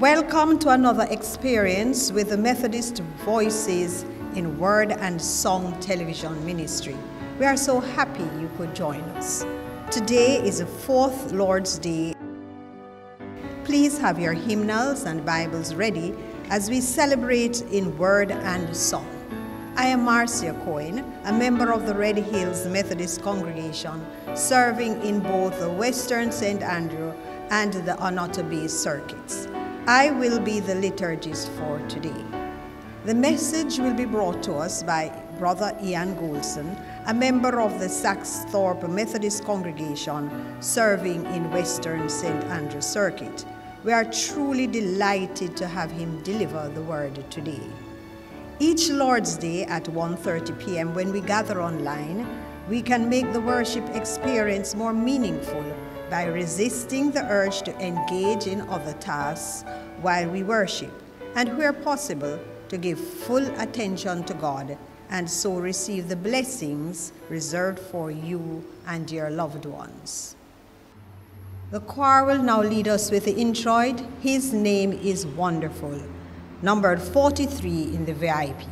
Welcome to another experience with the Methodist Voices in Word and Song Television Ministry. We are so happy you could join us. Today is the fourth Lord's Day. Please have your hymnals and Bibles ready as we celebrate in word and song. I am Marcia Cohen, a member of the Red Hills Methodist congregation, serving in both the Western St. Andrew and the Onoto circuits. I will be the liturgist for today. The message will be brought to us by Brother Ian Goulson, a member of the Saxthorpe Methodist congregation, serving in Western St. Andrew circuit. We are truly delighted to have him deliver the word today. Each Lord's Day at 1:30 p.m. when we gather online, we can make the worship experience more meaningful by resisting the urge to engage in other tasks while we worship, and where possible, to give full attention to God and so receive the blessings reserved for you and your loved ones. The choir will now lead us with the introit, His Name is Wonderful, numbered 43 in the VIP.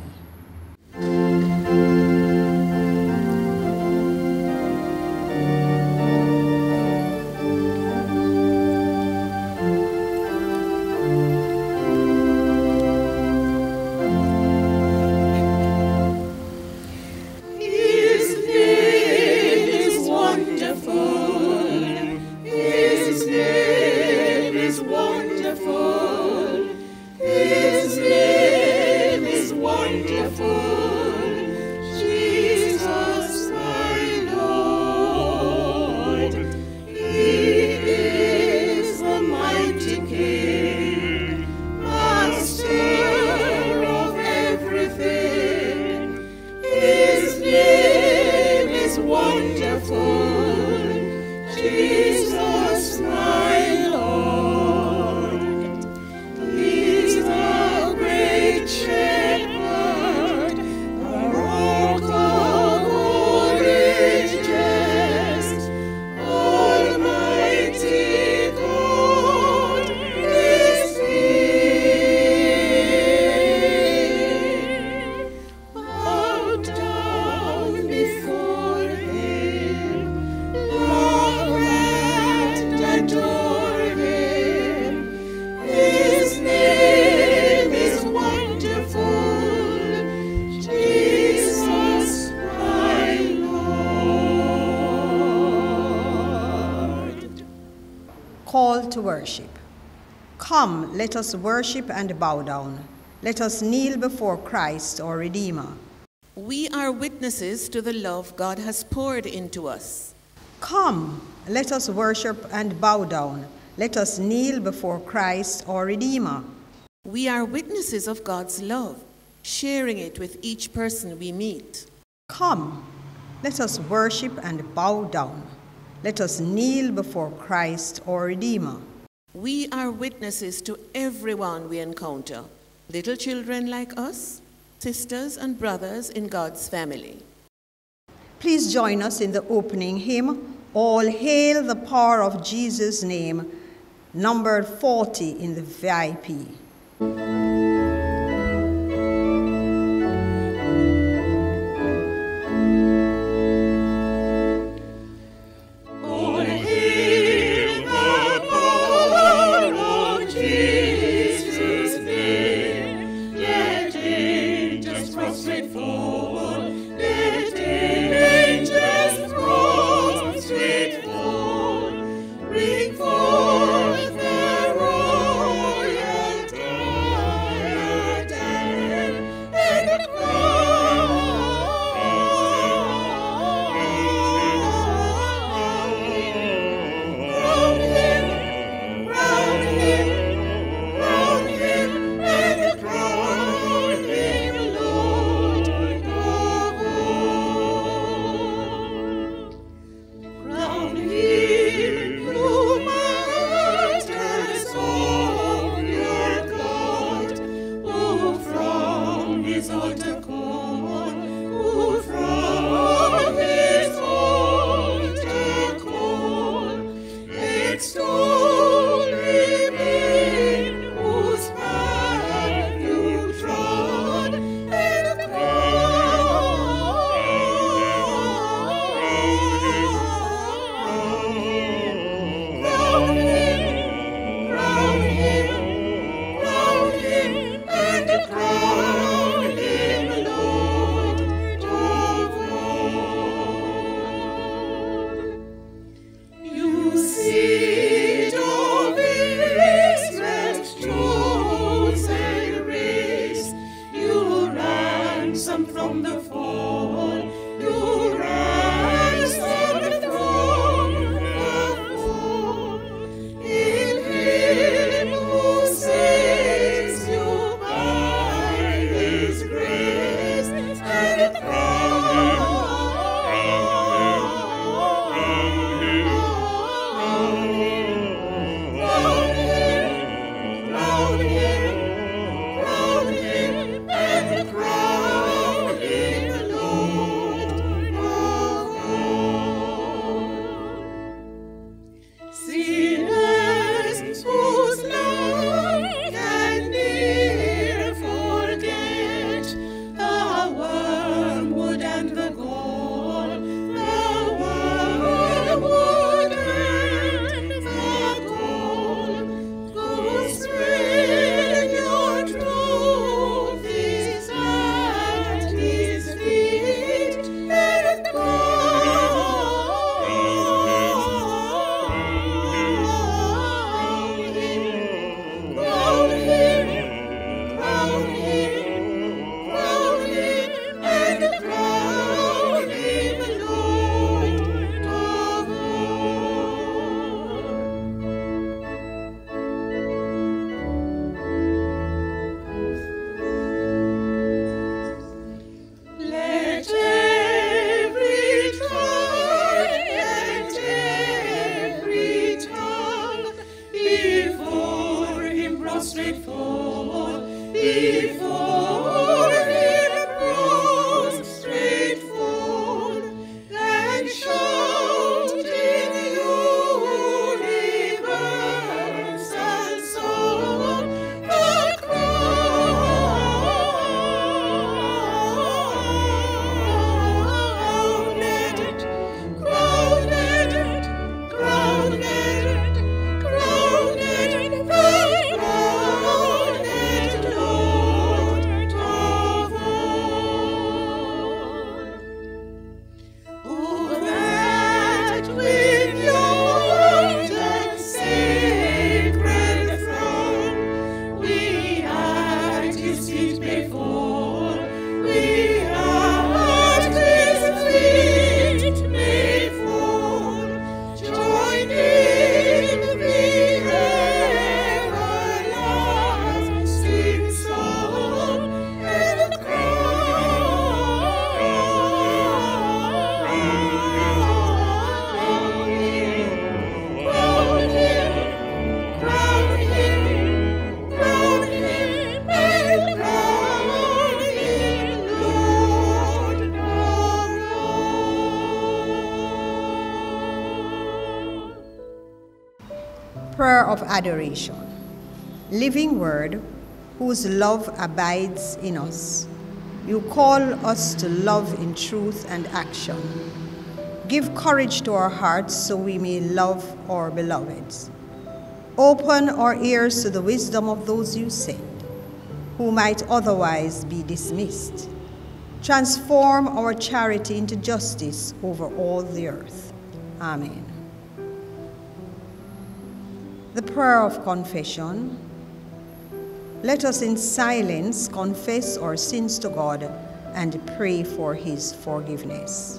Call to worship. Come, let us worship and bow down. Let us kneel before Christ, our Redeemer. We are witnesses to the love God has poured into us. Come, let us worship and bow down. Let us kneel before Christ, our Redeemer. We are witnesses of God's love, sharing it with each person we meet. Come, let us worship and bow down. Let us kneel before Christ, our Redeemer. We are witnesses to everyone we encounter, little children like us, sisters and brothers in God's family. Please join us in the opening hymn, All Hail the Power of Jesus' Name, numbered 40 in the VIP. Bring forth the royal dawn. ransom from the fall. You rise on the throne above. In Him who saves you by His grace and crown. Prayer of adoration. Living Word, whose love abides in us, you call us to love in truth and action. Give courage to our hearts so we may love our beloveds. Open our ears to the wisdom of those you send, who might otherwise be dismissed. Transform our charity into justice over all the earth. Amen. The prayer of confession. Let us in silence confess our sins to God and pray for his forgiveness.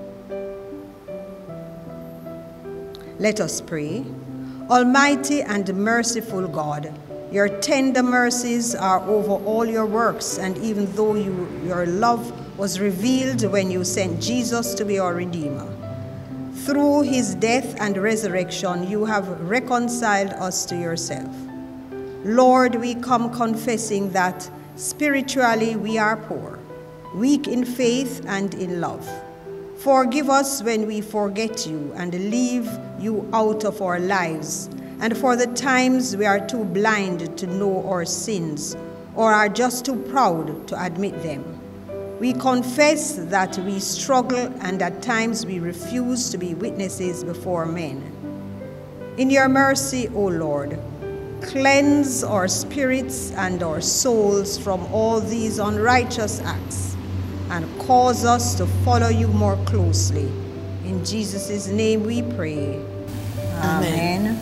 Let us pray. Almighty and merciful God, your tender mercies are over all your works, and even though your love was revealed when you sent Jesus to be our Redeemer, through his death and resurrection, you have reconciled us to yourself. Lord, we come confessing that spiritually we are poor, weak in faith and in love. Forgive us when we forget you and leave you out of our lives, and for the times we are too blind to know our sins or are just too proud to admit them. We confess that we struggle and at times we refuse to be witnesses before men. In your mercy, O Lord, cleanse our spirits and our souls from all these unrighteous acts and cause us to follow you more closely. In Jesus' name we pray. Amen.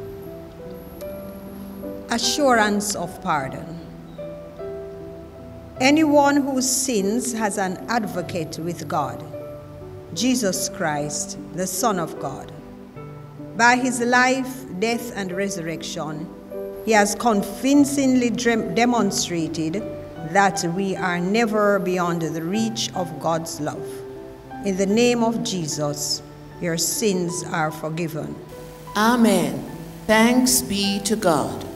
Assurance of pardon. Anyone who sins has an advocate with God, Jesus Christ, the Son of God. By his life, death, and resurrection, he has convincingly demonstrated that we are never beyond the reach of God's love. In the name of Jesus, your sins are forgiven. Amen. Thanks be to God.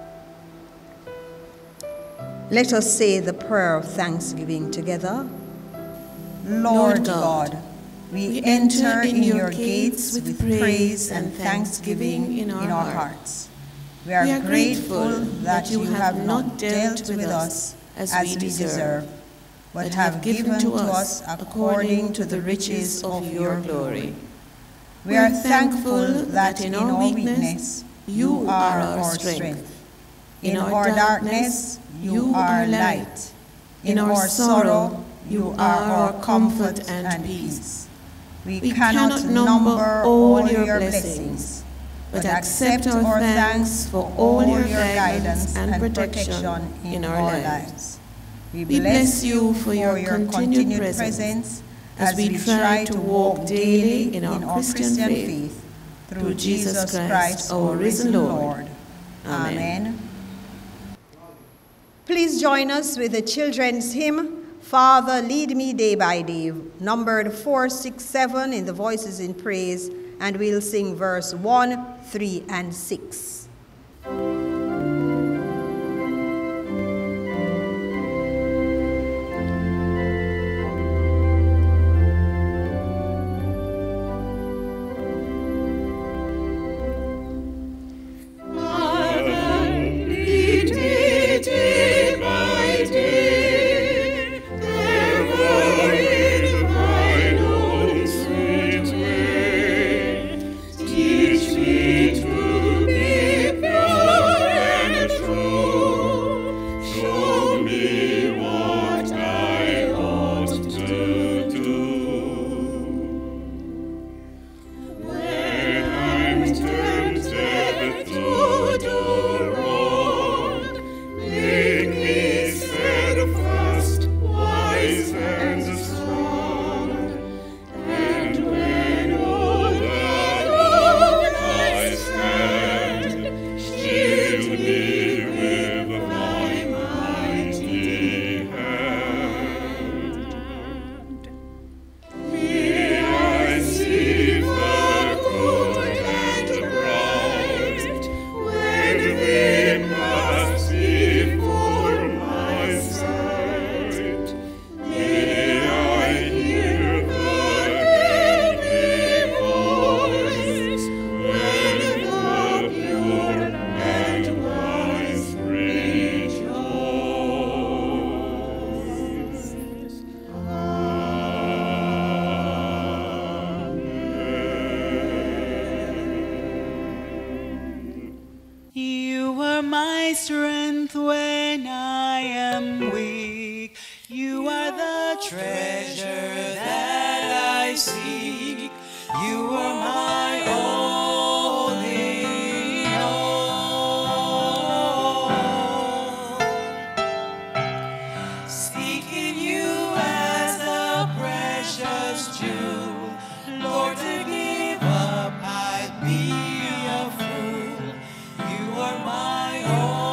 Let us say the prayer of thanksgiving together. Lord God, we enter in your gates with praise and thanksgiving in our hearts. We are grateful that you have not dealt with us as we deserve, but have given to us according to the riches of your glory. We are thankful that in our weakness you are our strength. In our darkness you are light. In our sorrow you are our comfort and peace. We cannot number all your blessings, but accept our thanks for all your guidance and protection in our lives. We bless you for your continued presence as we try to walk daily in our Christian faith through Jesus Christ, our risen Lord. Amen. Please join us with the children's hymn, Father, Lead Me Day by Day, numbered 467 in the Voices in Praise, and we'll sing verse 1, 3, and 6. Strength when I am weak. You are the treasure that I seek. You are my all in all. Seeking you as a precious jewel, Lord, to give up I'd be a fool. You are my all.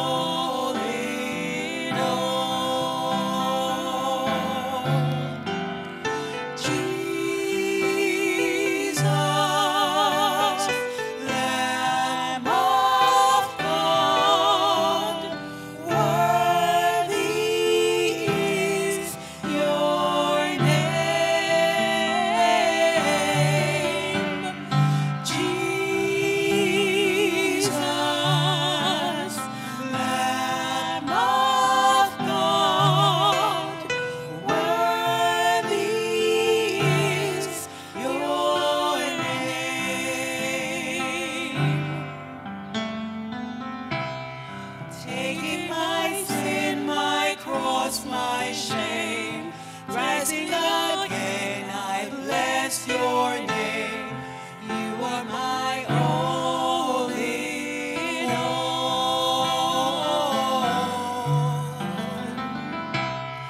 My shame, rising again, I bless your name. You are my all in all.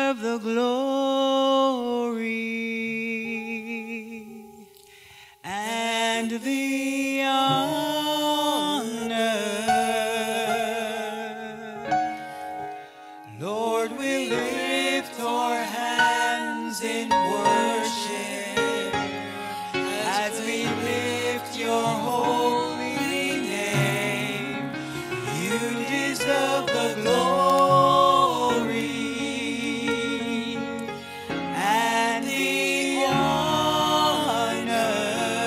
deserve the glory and the honor. Lord, we lift our hands in worship as we lift your holy name. You deserve the glory and the honor.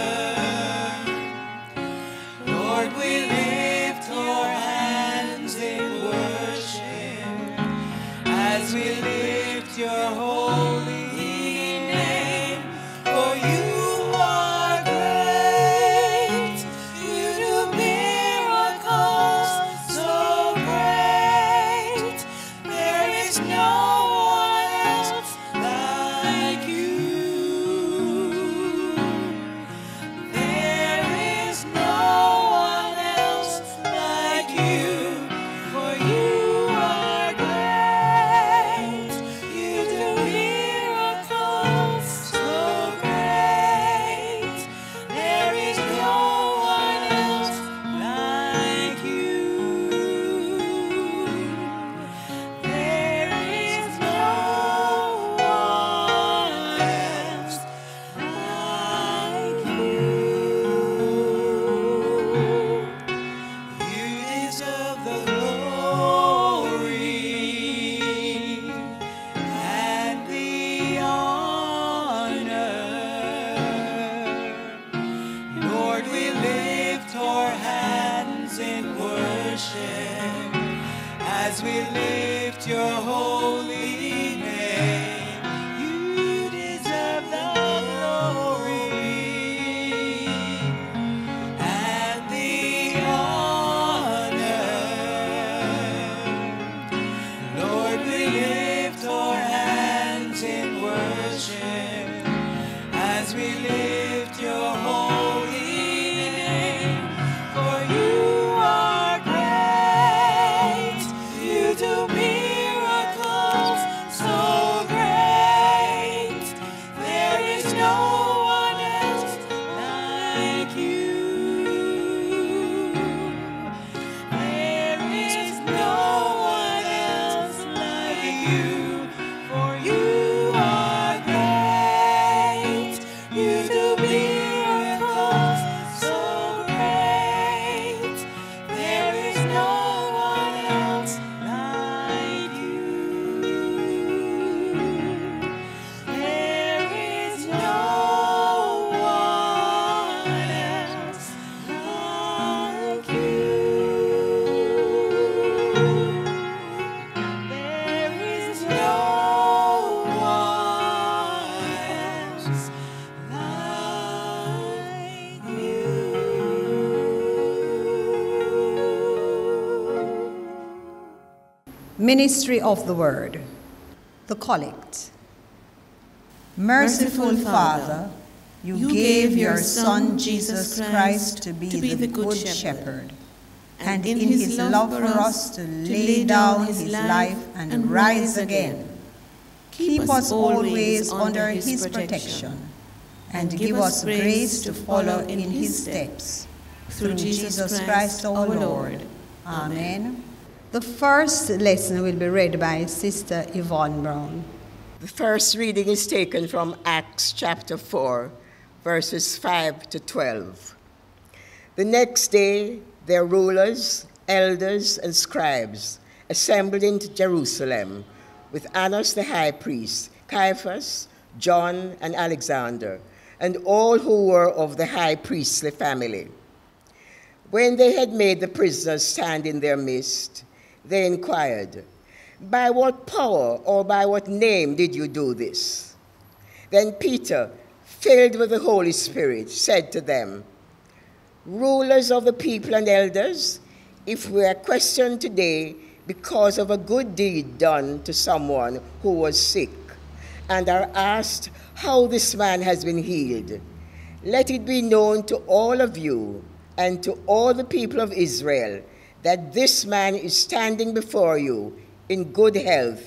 Lord, we lift our hands in worship as we lift your holy name. For you are great, you do miracles so great. There is no one else like you. There is no one else like you. For you are great, you do miracles so great. There is no one else like you. There is no one else like you. You deserve the glory and the honor. Lord, we lift our hands in worship as we lift your holy name. You deserve the glory and the honor. Lord, we lift our hands in worship as we lift your holy name. For you are great, you do miracles so great. There is no one else like you. There is no one else like you. For you are great, you do miracles so great. There is no one else like you. There is no one else like you. There is no Ministry of the Word. The Collect. Merciful Father, you gave your Son Jesus Christ to be the Good Shepherd, and in his love for us to lay down his life and rise again. Keep us always under his protection, and give us grace to follow in his steps. Through Jesus Christ our Lord. Amen. The first lesson will be read by Sister Yvonne Brown. The first reading is taken from Acts chapter 4, verses 5 to 12. The next day, their rulers, elders, and scribes assembled in Jerusalem with Annas the high priest, Caiaphas, John, and Alexander, and all who were of the high priestly family. When they had made the prisoners stand in their midst, they inquired, "By what power or by what name did you do this?" Then Peter, filled with the Holy Spirit, said to them, "Rulers of the people and elders, if we are questioned today because of a good deed done to someone who was sick, and are asked how this man has been healed, let it be known to all of you and to all the people of Israel that this man is standing before you in good health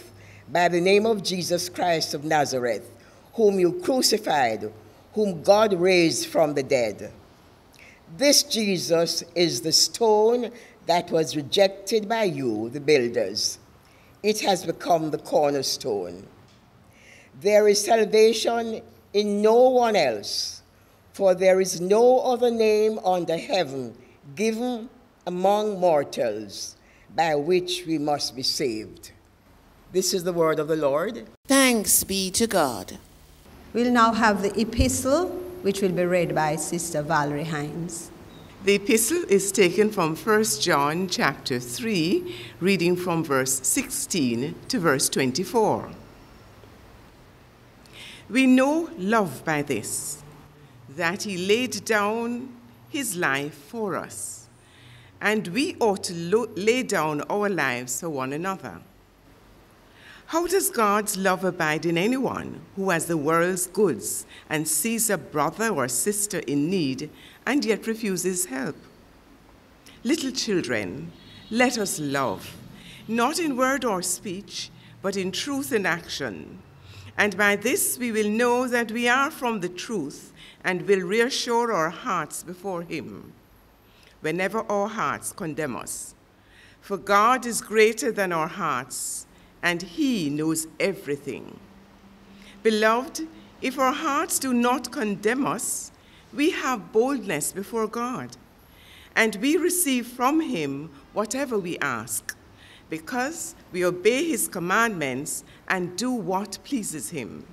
by the name of Jesus Christ of Nazareth, whom you crucified, whom God raised from the dead. This Jesus is the stone that was rejected by you, the builders. It has become the cornerstone. There is salvation in no one else, for there is no other name under heaven given among mortals by which we must be saved. This is the word of the Lord. Thanks be to God. We'll now have the epistle, which will be read by Sister Valerie Hines. The epistle is taken from 1 John chapter 3, reading from verse 16 to verse 24. We know love by this, that he laid down his life for us, and we ought to lay down our lives for one another. How does God's love abide in anyone who has the world's goods and sees a brother or sister in need and yet refuses help? Little children, let us love, not in word or speech, but in truth and action. And by this we will know that we are from the truth and will reassure our hearts before him whenever our hearts condemn us. For God is greater than our hearts, and he knows everything. Beloved, if our hearts do not condemn us, we have boldness before God, and we receive from him whatever we ask, because we obey his commandments and do what pleases him.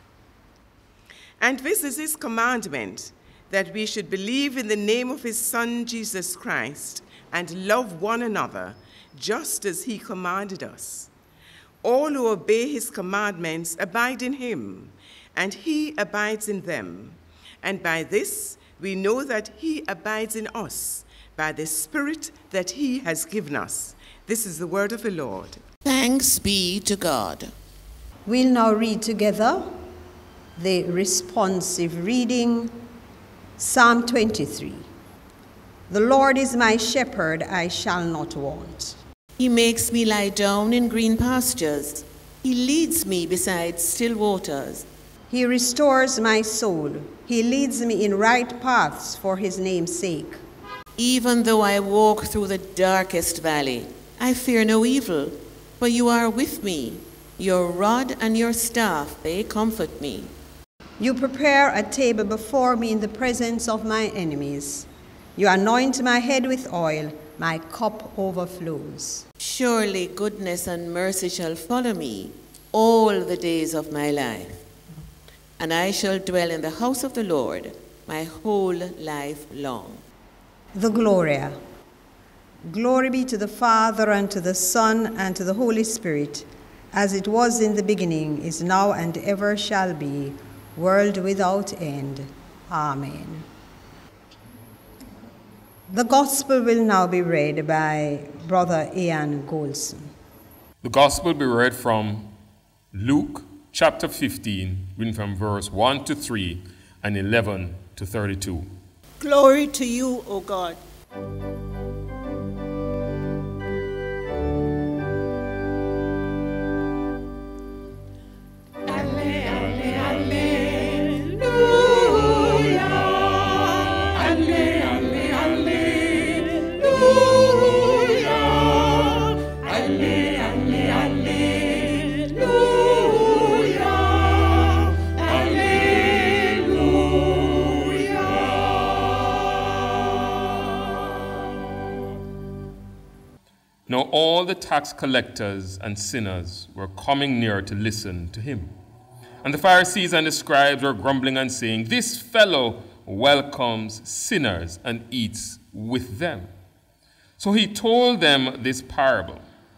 And this is his commandment, that we should believe in the name of his Son, Jesus Christ, and love one another, just as he commanded us. All who obey his commandments abide in him, and he abides in them. And by this we know that he abides in us, by the Spirit that he has given us. This is the word of the Lord. Thanks be to God. We'll now read together the responsive reading, Psalm 23. The Lord is my shepherd, I shall not want. He makes me lie down in green pastures. He leads me beside still waters. He restores my soul. He leads me in right paths for his name's sake. Even though I walk through the darkest valley, I fear no evil, for you are with me. Your rod and your staff, they comfort me. You prepare a table before me in the presence of my enemies. You anoint my head with oil. My cup overflows. Surely goodness and mercy shall follow me all the days of my life, and I shall dwell in the house of the Lord my whole life long. The Gloria. Glory be to the Father, and to the Son, and to the Holy Spirit, as it was in the beginning, is now, and ever shall be, world without end. Amen. The Gospel will now be read by Brother Ian Golson. The Gospel will be read from Luke chapter 15, reading from verse 1 to 3 and 11 to 32. Glory to you, O God. Now all the tax collectors and sinners were coming near to listen to him. And the Pharisees and the scribes were grumbling and saying, "This fellow welcomes sinners and eats with them." So he told them this parable.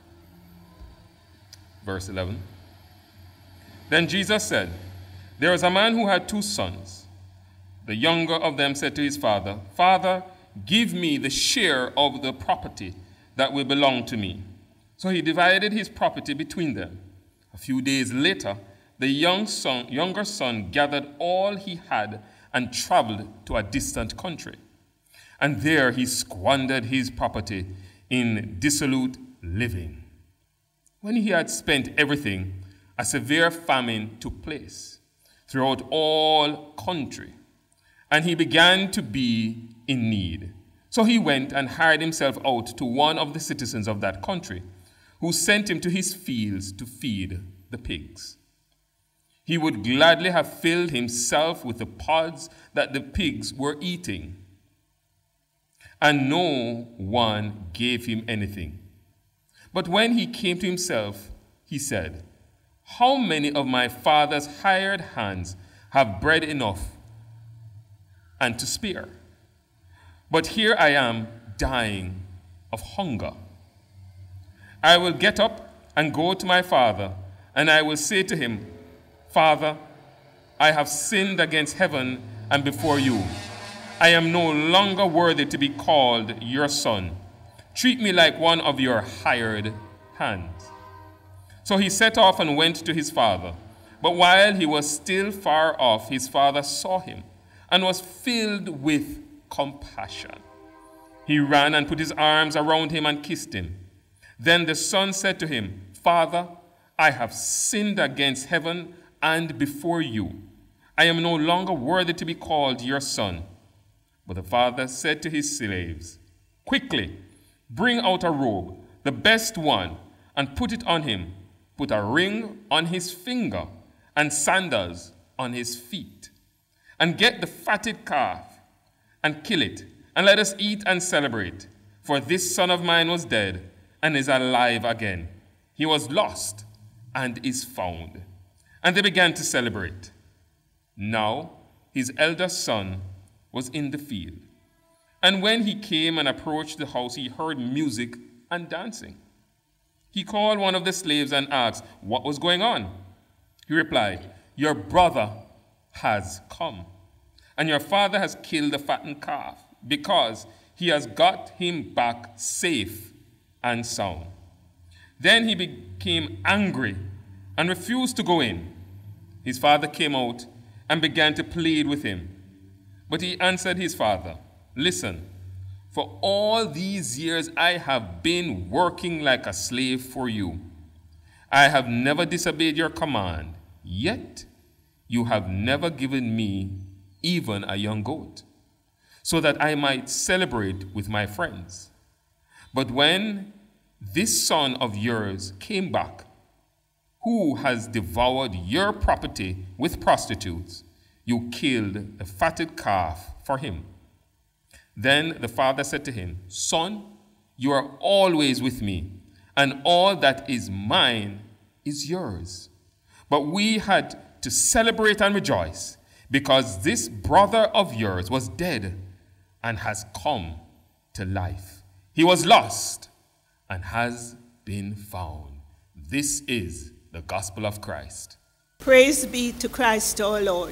Verse 11. Then Jesus said, "There was a man who had 2 sons. The younger of them said to his father, 'Father, give me the share of the property that will belong to me.' So he divided his property between them. A few days later, the younger son gathered all he had and traveled to a distant country. And there he squandered his property in dissolute living. When he had spent everything, a severe famine took place throughout all country, and he began to be in need. So he went and hired himself out to one of the citizens of that country, who sent him to his fields to feed the pigs. He would gladly have filled himself with the pods that the pigs were eating, and no one gave him anything. But when he came to himself, he said, "How many of my father's hired hands have bread enough and to spare? But here I am dying of hunger. I will get up and go to my father, and I will say to him, 'Father, I have sinned against heaven and before you. I am no longer worthy to be called your son. Treat me like one of your hired hands.' So he set off and went to his father. But while he was still far off, his father saw him and was filled with compassion. He ran and put his arms around him and kissed him. Then the son said to him, 'Father, I have sinned against heaven and before you. I am no longer worthy to be called your son.' But the father said to his slaves, 'Quickly, bring out a robe, the best one, and put it on him. Put a ring on his finger and sandals on his feet. And get the fatted calf and kill it, and let us eat and celebrate. For this son of mine was dead and is alive again. He was lost and is found.' And they began to celebrate. Now his elder son was in the field. And when he came and approached the house, he heard music and dancing. He called one of the slaves and asked what was going on. He replied, 'Your brother has come, and your father has killed the fattened calf, because he has got him back safe and sound.' Then he became angry and refused to go in. His father came out and began to plead with him. But he answered his father, 'Listen, for all these years I have been working like a slave for you. I have never disobeyed your command, yet you have never given me even a young goat, so that I might celebrate with my friends. But when this son of yours came back, who has devoured your property with prostitutes, you killed the fatted calf for him.' Then the father said to him, 'Son, you are always with me, and all that is mine is yours. But we had to celebrate and rejoice, because this brother of yours was dead and has come to life. He was lost and has been found.' This is the gospel of Christ. Praise be to Christ our Lord.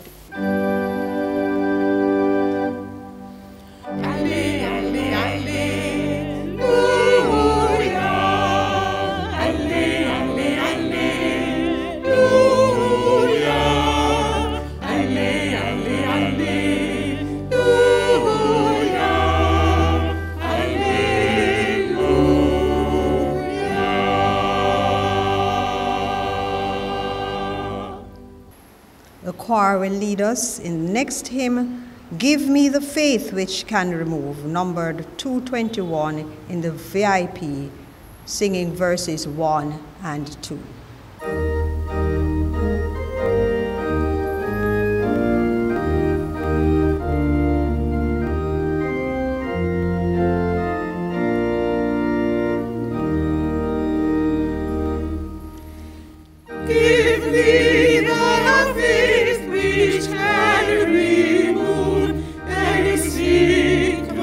The choir will lead us in the next hymn, "Give Me the Faith Which Can Remove," numbered 221 in the VIP, singing verses 1 and 2. Give me the faith which can remove any single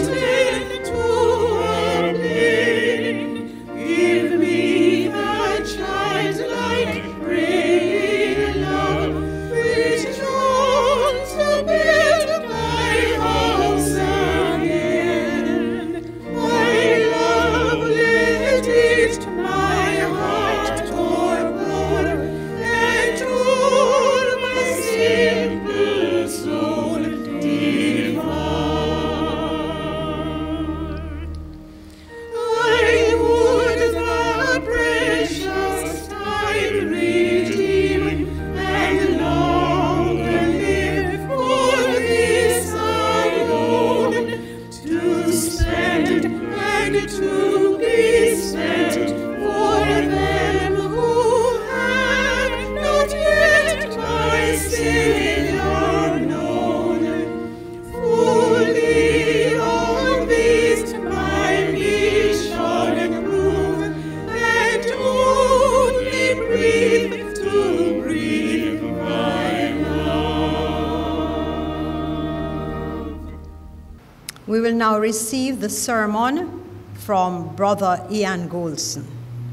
mountain to a plain. Give me the be sent for them who have not yet my Savior known. Fully on this my mission prove, and only breathe to breathe my love. We will now receive the sermon from Brother Ian Goldson.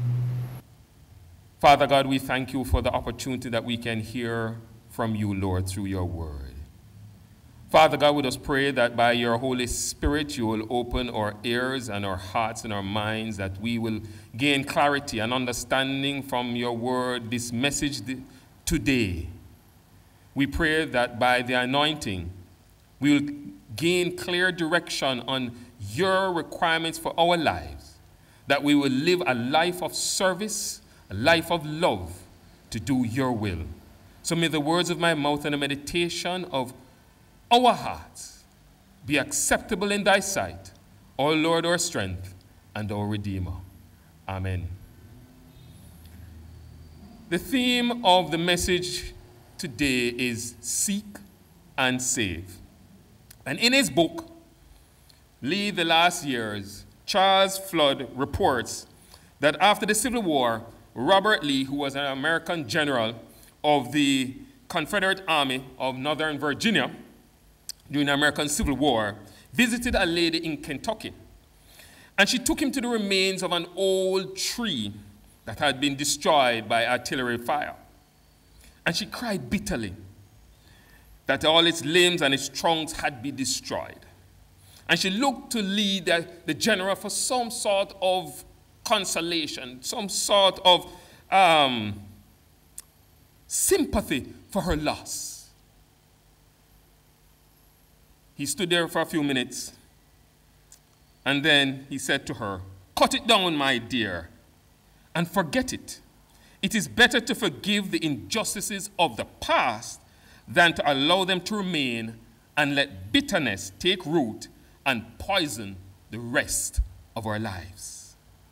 Father God, we thank you for the opportunity that we can hear from you, Lord, through your word. Father God, we just pray that by your Holy Spirit, you will open our ears and our hearts and our minds, that we will gain clarity and understanding from your word, this message today. We pray that by the anointing, we will gain clear direction on your requirements for our lives, that we will live a life of service, a life of love to do your will. So may the words of my mouth and the meditation of our hearts be acceptable in thy sight, O Lord, our strength and our Redeemer. Amen. The theme of the message today is Seek and Save. And in his book, Lead the Last Years, Charles Flood reports that after the Civil War, Robert Lee, who was an American general of the Confederate Army of Northern Virginia during the American Civil War, visited a lady in Kentucky. And she took him to the remains of an old tree that had been destroyed by artillery fire. And she cried bitterly that all its limbs and its trunks had been destroyed. And she looked to Lee, the general, for some sort of consolation, some sort of sympathy for her loss. He stood there for a few minutes, and then he said to her, "Cut it down, my dear, and forget it. It is better to forgive the injustices of the past than to allow them to remain and let bitterness take root and poison the rest of our lives."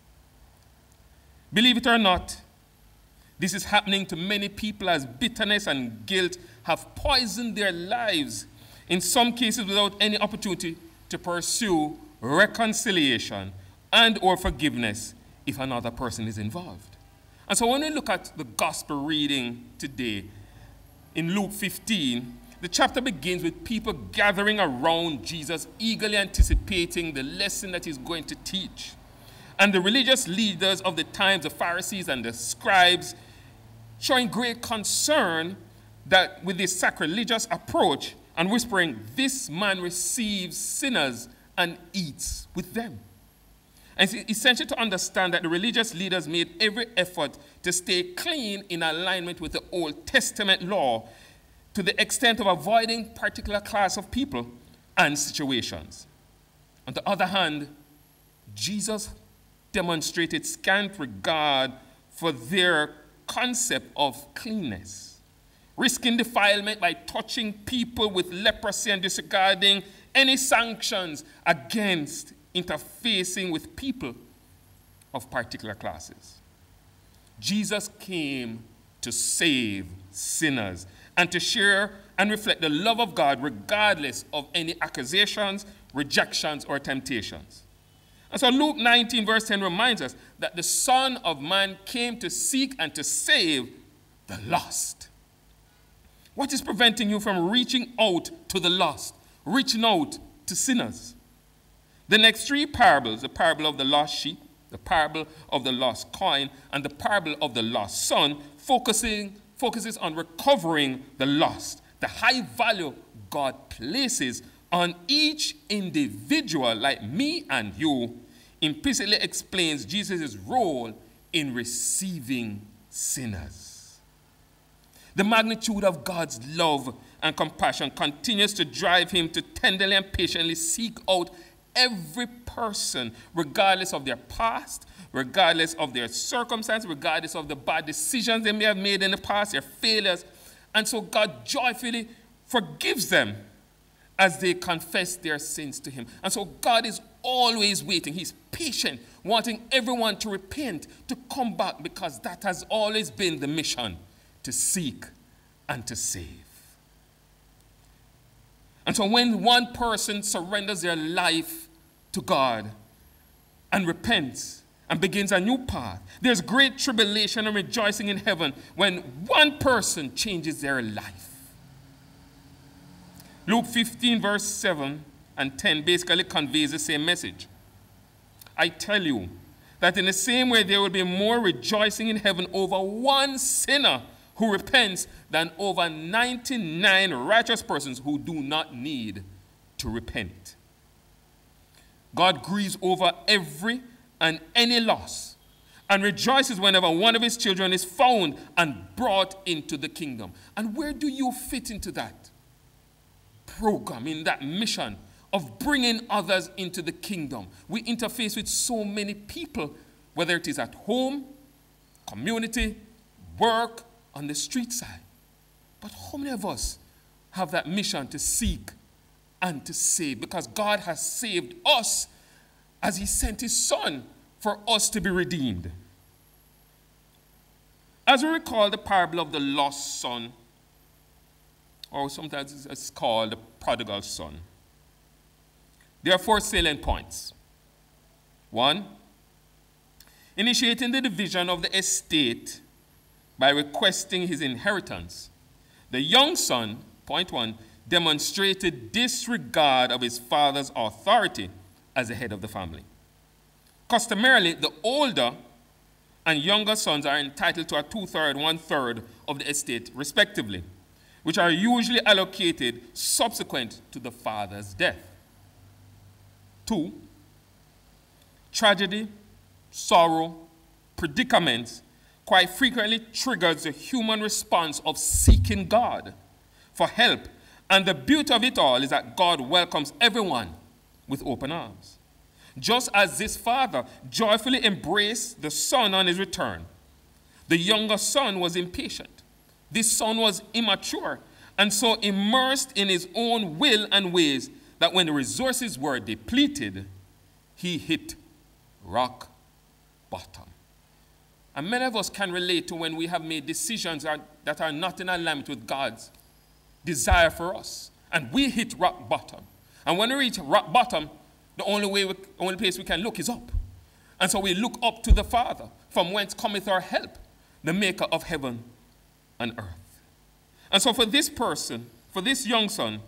Believe it or not, this is happening to many people as bitterness and guilt have poisoned their lives, in some cases without any opportunity to pursue reconciliation and or forgiveness if another person is involved. And so when we look at the gospel reading today, in Luke 15, the chapter begins with people gathering around Jesus, eagerly anticipating the lesson that he's going to teach. And the religious leaders of the times, the Pharisees and the scribes, showing great concern that with this sacrilegious approach and whispering, "This man receives sinners and eats with them." And it's essential to understand that the religious leaders made every effort to stay clean in alignment with the Old Testament law, to the extent of avoiding particular class of people and situations. On the other hand, Jesus demonstrated scant regard for their concept of cleanness, risking defilement by touching people with leprosy and disregarding any sanctions against interfacing with people of particular classes. Jesus came to save sinners and to share and reflect the love of God regardless of any accusations, rejections, or temptations. And so Luke 19 verse 10 reminds us that the Son of Man came to seek and to save the lost. What is preventing you from reaching out to the lost, reaching out to sinners? The next three parables, the parable of the lost sheep, the parable of the lost coin, and the parable of the lost son, focuses on recovering the lost, the high value God places on each individual like me and you, implicitly explains Jesus' role in receiving sinners. The magnitude of God's love and compassion continues to drive him to tenderly and patiently seek out every person, regardless of their past, regardless of their circumstance, regardless of the bad decisions they may have made in the past, their failures. And so God joyfully forgives them as they confess their sins to him. And so God is always waiting. He's patient, wanting everyone to repent, to come back, because that has always been the mission, to seek and to save. And so when one person surrenders their life to God and repents and begins a new path, there's great tribulation and rejoicing in heaven when one person changes their life. Luke 15, verse 7 and 10 basically conveys the same message. I tell you that in the same way there will be more rejoicing in heaven over one sinner who repents than over 99 righteous persons who do not need to repent. God grieves over every and any loss and rejoices whenever one of his children is found and brought into the kingdom. And where do you fit into that program, in that mission of bringing others into the kingdom? We interface with so many people, whether it is at home, community, work, on the street side. But how many of us have that mission to seek and to save? Because God has saved us as he sent his son for us to be redeemed. As we recall the parable of the lost son, or sometimes it's called the prodigal son, there are 4 salient points. 1, initiating the division of the estate by requesting his inheritance. The young son, point 1, demonstrated disregard of his father's authority as the head of the family. Customarily, the older and younger sons are entitled to a 2/3, 1/3 of the estate, respectively, which are usually allocated subsequent to the father's death. 2, tragedy, sorrow, predicaments quite frequently triggers the human response of seeking God for help. And the beauty of it all is that God welcomes everyone with open arms. Just as this father joyfully embraced the son on his return, the younger son was impatient. This son was immature and so immersed in his own will and ways that when the resources were depleted, he hit rock bottom. And many of us can relate to when we have made decisions that are not in alignment with God's desire for us. And we hit rock bottom. And when we reach rock bottom, the only place we can look is up. And so we look up to the Father, from whence cometh our help, the maker of heaven and earth. And so for this person, for this young son,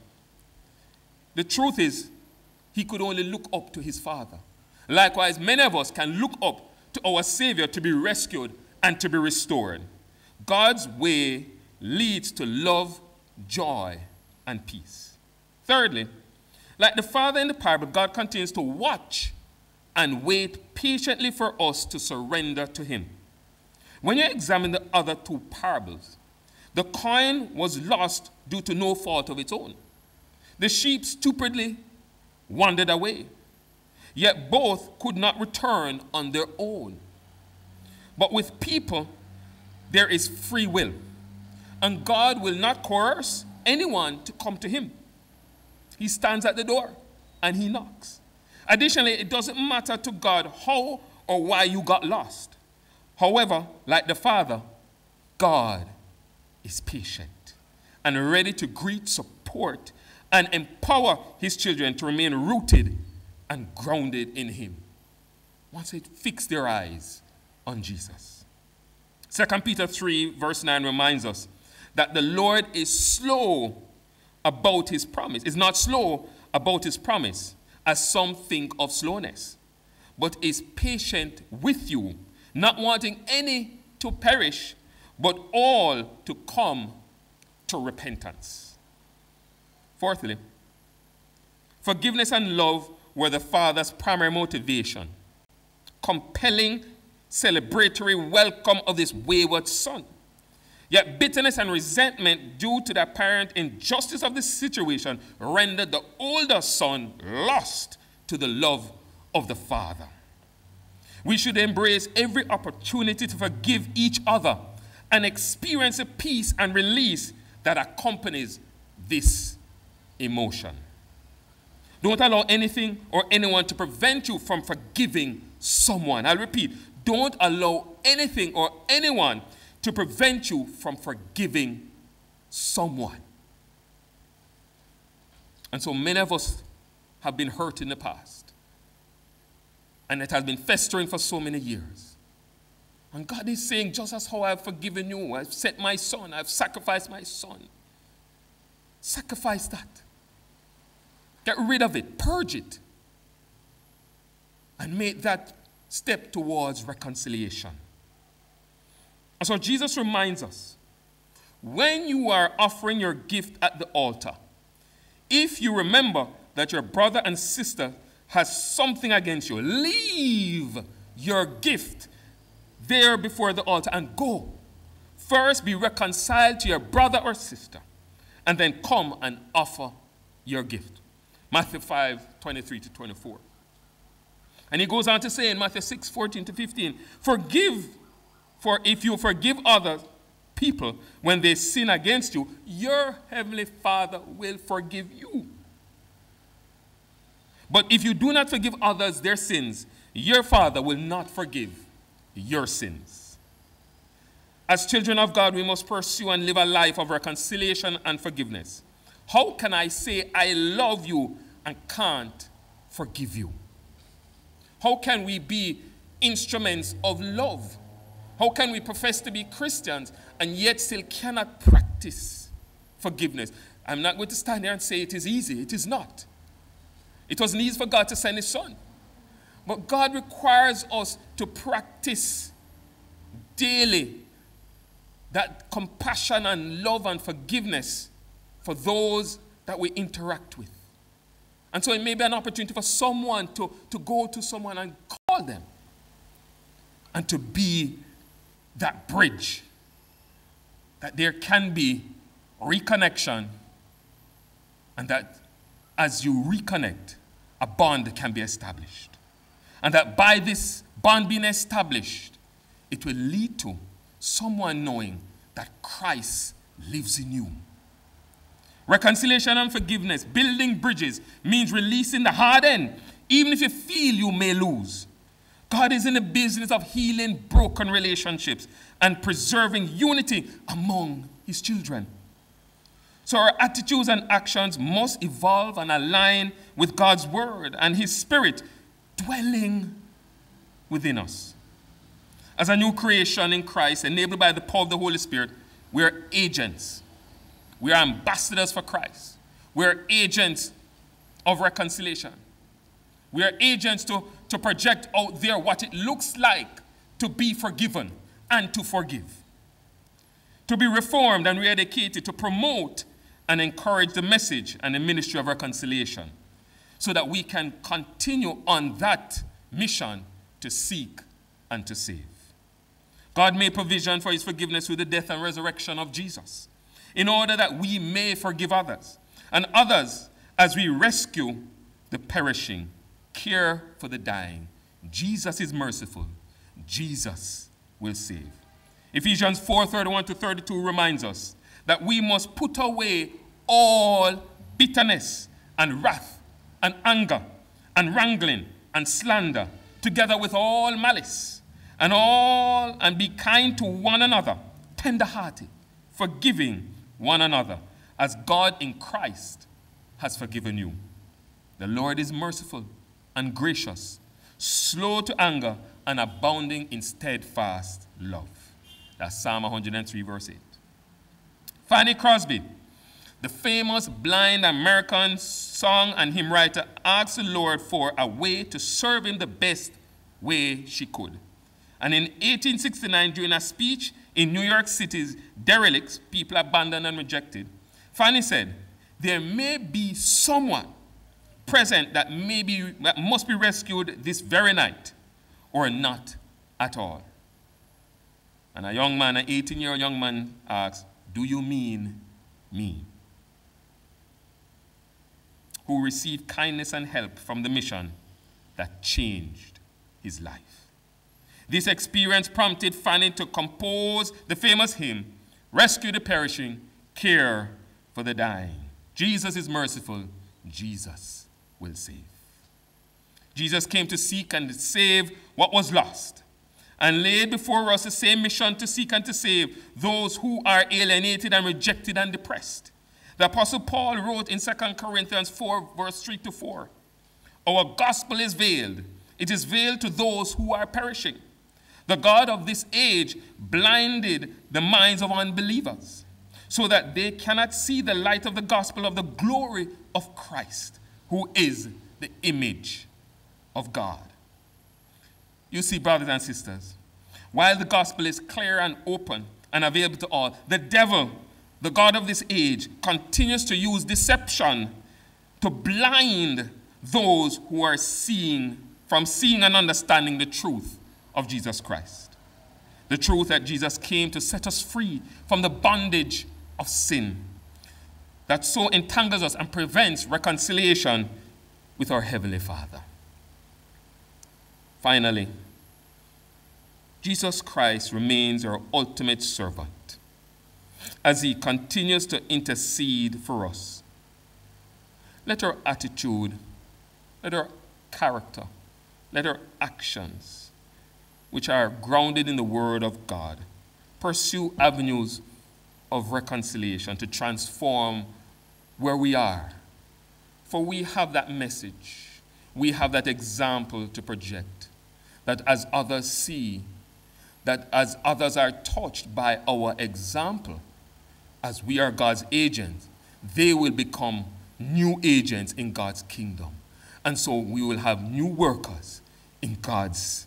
the truth is he could only look up to his Father. Likewise, many of us can look up to our Savior to be rescued and to be restored. God's way leads to love, joy, and peace. Thirdly, like the father in the parable, God continues to watch and wait patiently for us to surrender to him. When you examine the other 2 parables, the coin was lost due to no fault of its own. The sheep stupidly wandered away. Yet both could not return on their own. But with people, there is free will. And God will not coerce anyone to come to him. He stands at the door and he knocks. Additionally, it doesn't matter to God how or why you got lost. However, like the Father, God is patient and ready to greet, support, and empower his children to remain rooted and grounded in him once they fix their eyes on Jesus. 2 Peter 3 verse 9 reminds us that the Lord is slow about his promise. Is not slow about his promise, as some think of slowness, but is patient with you, not wanting any to perish, but all to come to repentance. Fourthly, forgiveness and love were the Father's primary motivation, compelling celebratory welcome of this wayward son. Yet bitterness and resentment due to the apparent injustice of the situation rendered the older son lost to the love of the father. We should embrace every opportunity to forgive each other and experience the peace and release that accompanies this emotion. Don't allow anything or anyone to prevent you from forgiving someone. I'll repeat, don't allow anything or anyone to prevent you from forgiving someone. And so many of us have been hurt in the past. And it has been festering for so many years. And God is saying, just as how I've forgiven you, I've sent my son, I've sacrificed my son. Sacrifice that. Get rid of it, purge it. And make that step towards reconciliation. And so Jesus reminds us, when you are offering your gift at the altar, if you remember that your brother and sister has something against you, leave your gift there before the altar and go. First be reconciled to your brother or sister, and then come and offer your gift. Matthew 5:23-24. And he goes on to say in Matthew 6:14-15, forgive, for if you forgive other people when they sin against you, your heavenly Father will forgive you. But if you do not forgive others their sins, your Father will not forgive your sins. As children of God, we must pursue and live a life of reconciliation and forgiveness. How can I say I love you and can't forgive you? How can we be instruments of love? How can we profess to be Christians and yet still cannot practice forgiveness? I'm not going to stand there and say it is easy. It is not. It wasn't easy for God to send his son. But God requires us to practice daily that compassion and love and forgiveness for those that we interact with. And so it may be an opportunity for someone to go to someone and call them and to be that bridge, that there can be reconnection, and that as you reconnect, a bond can be established. And that by this bond being established, it will lead to someone knowing that Christ lives in you. Reconciliation and forgiveness, building bridges, means releasing the hard end, even if you feel you may lose. God is in the business of healing broken relationships and preserving unity among his children. So our attitudes and actions must evolve and align with God's word and his spirit dwelling within us. As a new creation in Christ, enabled by the power of the Holy Spirit, we are agents. We are ambassadors for Christ. We are agents of reconciliation. We are agents to project out there what it looks like to be forgiven and to forgive. To be reformed and re-educated, to promote and encourage the message and the ministry of reconciliation, so that we can continue on that mission to seek and to save. God made provision for his forgiveness through the death and resurrection of Jesus, in order that we may forgive others, and others as we rescue the perishing, care for the dying. Jesus is merciful. Jesus will save. Ephesians 4:31-32 reminds us that we must put away all bitterness and wrath and anger and wrangling and slander, together with all malice, and be kind to one another, tender-hearted, forgiving one another, as God in Christ has forgiven you. The Lord is merciful and gracious, slow to anger, and abounding in steadfast love. That's Psalm 103, verse 8. Fanny Crosby, the famous blind American song and hymn writer, asked the Lord for a way to serve him the best way she could. And in 1869, during a speech in New York City's derelicts, people abandoned and rejected, Fanny said, there may be someone present that must be rescued this very night, or not at all. And a young man, an 18-year-old young man, asked, do you mean me? Who received kindness and help from the mission that changed his life. This experience prompted Fanny to compose the famous hymn, Rescue the Perishing, Care for the Dying. Jesus is merciful. Jesus will save. Jesus came to seek and save what was lost, and laid before us the same mission to seek and to save those who are alienated and rejected and depressed. The Apostle Paul wrote in 2 Corinthians 4, verse 3 to 4, "Our gospel is veiled. It is veiled to those who are perishing. The God of this age blinded the minds of unbelievers, so that they cannot see the light of the gospel of the glory of Christ, who is the image of God." You see, brothers and sisters, while the gospel is clear and open and available to all, the devil, the God of this age, continues to use deception to blind those who are seeing and understanding the truth of Jesus Christ. The truth that Jesus came to set us free from the bondage of sin that so entangles us and prevents reconciliation with our Heavenly Father. Finally, Jesus Christ remains our ultimate servant as he continues to intercede for us. Let our attitude, let our character, let our actions, which are grounded in the Word of God, pursue avenues of reconciliation to transform where we are. For we have that message, we have that example to project, that as others see, that as others are touched by our example, as we are God's agents, they will become new agents in God's kingdom. And so we will have new workers in God's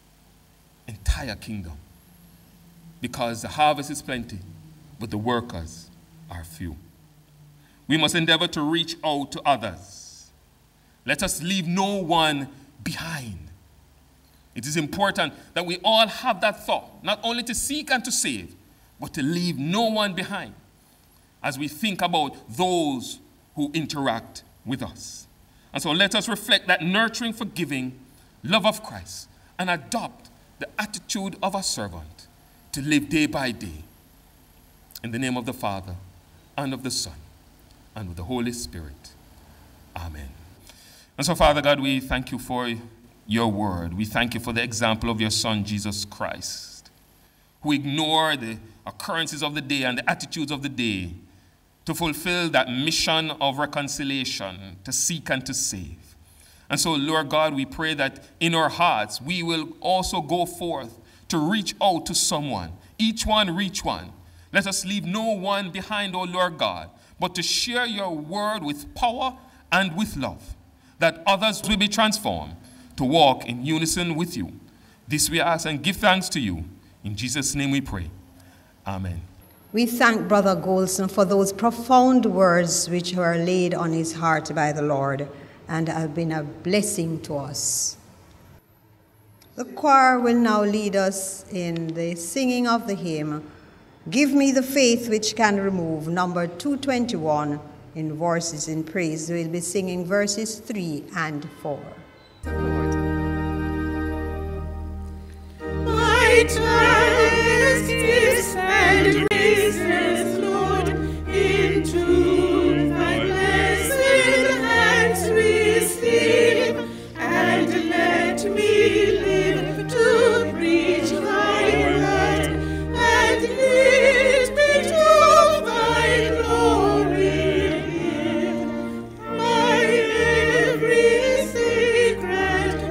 entire kingdom. Because the harvest is plenty, but the workers are few. We must endeavor to reach out to others. Let us leave no one behind. It is important that we all have that thought, not only to seek and to save, but to leave no one behind as we think about those who interact with us. And so let us reflect that nurturing, forgiving love of Christ and adopt the attitude of a servant to live day by day. In the name of the Father, and of the Son, and of the Holy Spirit. Amen. And so, Father God, we thank you for your word. We thank you for the example of your Son, Jesus Christ, who ignored the occurrences of the day and the attitudes of the day to fulfill that mission of reconciliation, to seek and to save. And so, Lord God, we pray that in our hearts, we will also go forth to reach out to someone. Each one reach one. Let us leave no one behind, O Lord God, but to share your word with power and with love, that others will be transformed to walk in unison with you. This we ask and give thanks to you. In Jesus' name we pray. Amen. We thank Brother Golson for those profound words which were laid on his heart by the Lord and have been a blessing to us. The choir will now lead us in the singing of the hymn, "Give Me the Faith Which Can Remove," number 221, in Voices in Praise. We'll be singing verses 3 and 4. My task is and raises, Lord, into thy blessed hands receive, and let me live to preach thy word, and lead me to thy glory. My every secret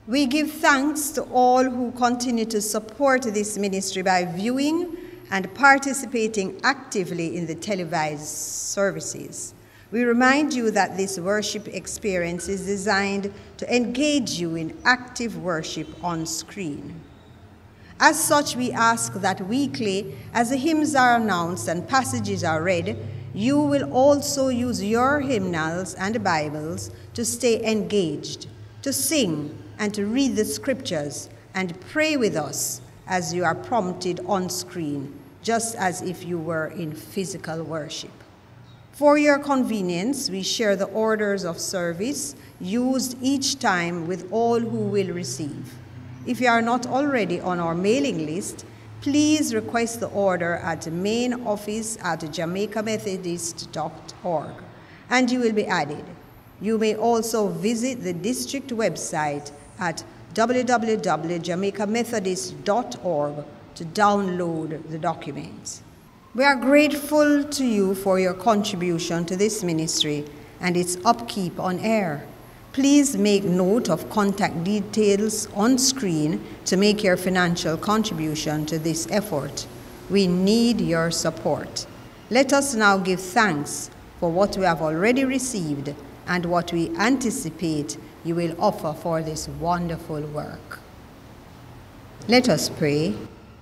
We give thanks to all who continue to support this ministry by viewing and participating actively in the televised services. We remind you that this worship experience is designed to engage you in active worship on screen. As such, we ask that weekly, as the hymns are announced and passages are read, you will also use your hymnals and Bibles to stay engaged, to sing and to read the scriptures and pray with us as you are prompted on screen, just as if you were in physical worship. For your convenience, we share the orders of service used each time with all who will receive. If you are not already on our mailing list, please request the order at the main office at jamaicamethodist.org, and you will be added. You may also visit the district website at www.jamaicamethodist.org to download the documents. We are grateful to you for your contribution to this ministry and its upkeep on air. Please make note of contact details on screen to make your financial contribution to this effort. We need your support. Let us now give thanks for what we have already received and what we anticipate you will offer for this wonderful work. Let us pray.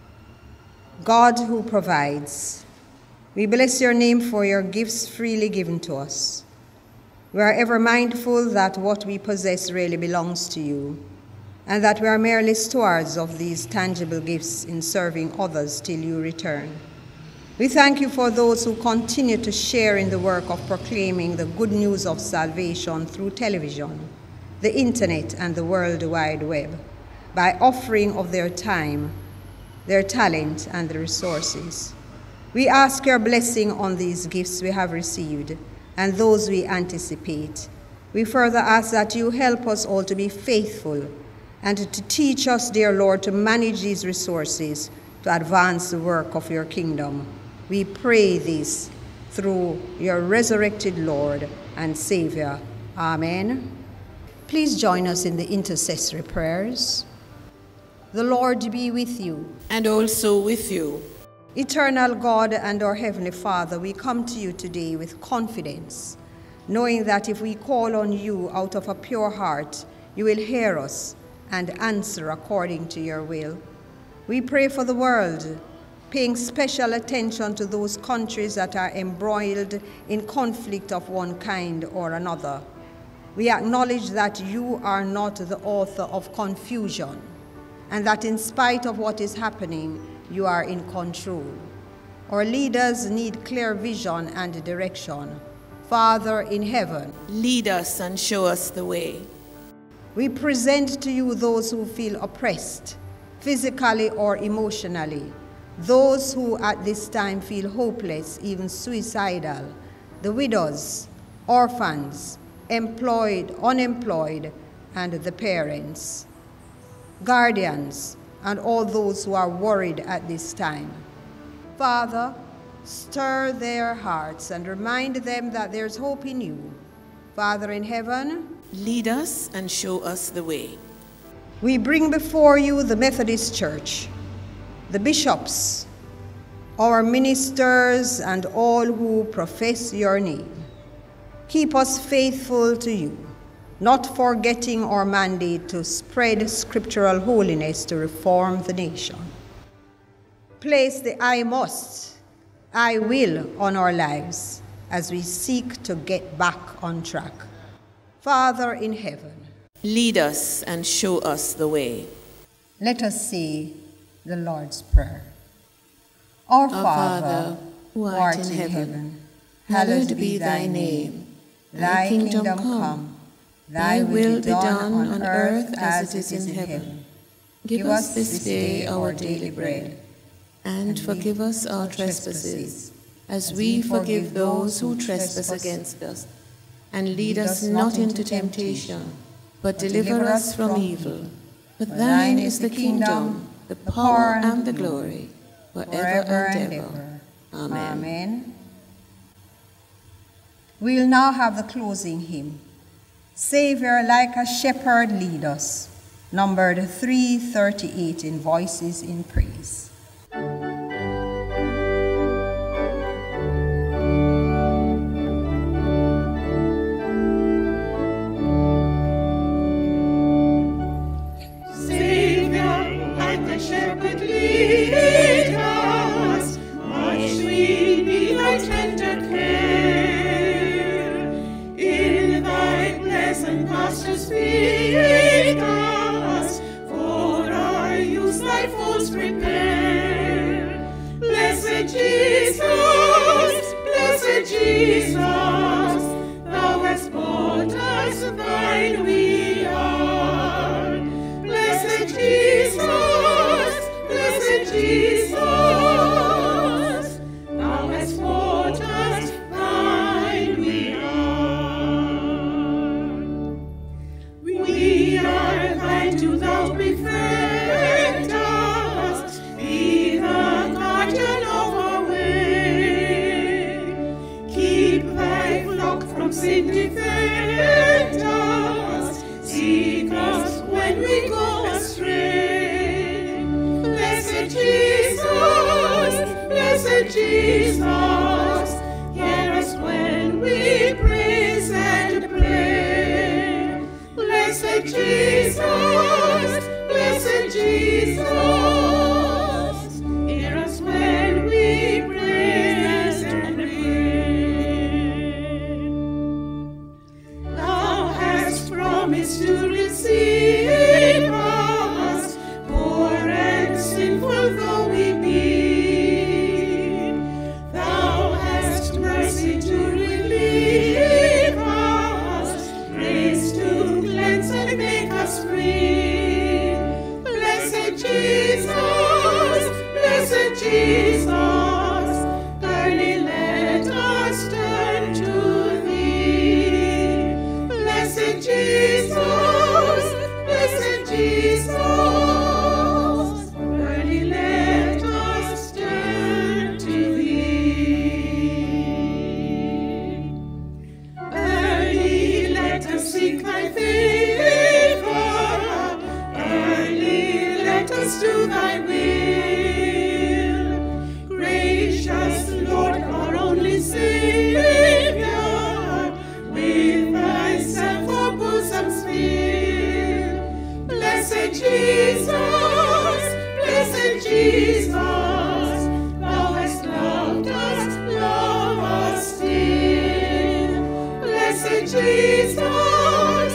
God who provides, we bless your name for your gifts freely given to us. We are ever mindful that what we possess really belongs to you, and that we are merely stewards of these tangible gifts in serving others till you return. We thank you for those who continue to share in the work of proclaiming the good news of salvation through television, the internet, and the World Wide Web, by offering of their time, their talent, and the resources. We ask your blessing on these gifts we have received and those we anticipate. We further ask that you help us all to be faithful and to teach us, dear Lord, to manage these resources to advance the work of your kingdom. We pray this through your resurrected Lord and Savior. Amen. Please join us in the intercessory prayers. The Lord be with you. And also with you. Eternal God and our Heavenly Father, we come to you today with confidence, knowing that if we call on you out of a pure heart, you will hear us and answer according to your will. We pray for the world, paying special attention to those countries that are embroiled in conflict of one kind or another. We acknowledge that you are not the author of confusion, and that in spite of what is happening, you are in control. Our leaders need clear vision and direction. Father in heaven, lead us and show us the way. We present to you those who feel oppressed, physically or emotionally, those who at this time feel hopeless, even suicidal, the widows, orphans, employed, unemployed, and the parents, guardians, and all those who are worried at this time. Father, stir their hearts and remind them that there's hope in you. Father in heaven, lead us and show us the way. We bring before you the Methodist Church, the bishops, our ministers, and all who profess your name. Keep us faithful to you, not forgetting our mandate to spread scriptural holiness to reform the nation. Place the I must, I will on our lives as we seek to get back on track. Father in heaven, lead us and show us the way. Let us say the Lord's Prayer. Our Father, who art in heaven, hallowed be thy name. Thy kingdom come. Thy will be done on earth as it is in heaven. Give us this day our daily bread, and forgive us our trespasses, as we forgive those who trespass against us. And lead us not into temptation, but deliver us from evil. For thine is the kingdom, the power, and the glory, forever and ever. Amen. Amen. We'll now have the closing hymn. Savior, like a shepherd, lead us. numbered 338 in Voices in Praise. Jesus, thou hast bought us, thine we are. Blessed Jesus, thou hast bought us, thine we are. We are thine, do thou befriend us, be the guardian of our way. Keep thy flock from sin, defend us, seek us when we go astray. Blessed Jesus, hear us when we praise and pray. Blessed Jesus, hear us when we praise and pray. Thou hast promised to receive us, poor and sinful though we be. Thou hast mercy to relieve us, grace to cleanse and make us free. Blessed Jesus, early let us turn to thee. Blessed Jesus, early let us turn to thee. Early let us seek thy favor, early let us do thy will. Gracious Lord, our only Savior, with thyself our bosoms fill. Blessed Jesus, thou hast loved us, love us still. Blessed Jesus,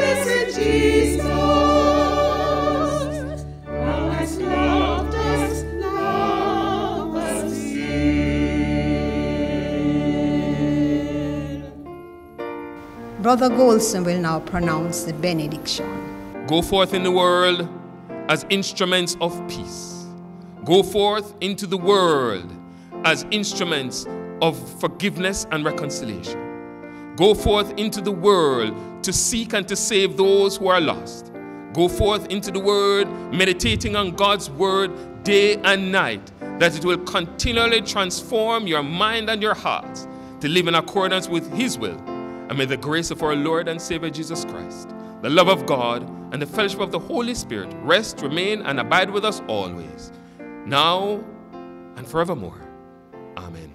thou hast loved us, love us still. Brother Golson will now pronounce the benediction. Go forth in the world as instruments of peace. Go forth into the world as instruments of forgiveness and reconciliation. Go forth into the world to seek and to save those who are lost. Go forth into the world meditating on God's word day and night, that it will continually transform your mind and your heart to live in accordance with His will. And may the grace of our Lord and Savior Jesus Christ, the love of God, and the fellowship of the Holy Spirit rest, remain, and abide with us always, now and forevermore. Amen.